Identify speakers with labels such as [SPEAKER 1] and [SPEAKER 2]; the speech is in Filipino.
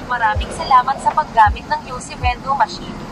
[SPEAKER 1] Maraming salamat sa paggamit ng UC Vending Machine.